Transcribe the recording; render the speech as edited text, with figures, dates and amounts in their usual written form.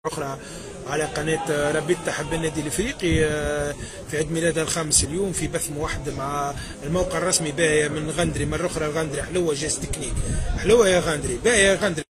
أخرى على قناة رابطة تحب النادي الافريقي في عيد ميلادها الخامس اليوم في بث موحد مع الموقع الرسمي باهية من غندري مرة أخرى. غندري حلوة جاز تكنيك حلوة يا غندري باهية يا غندري.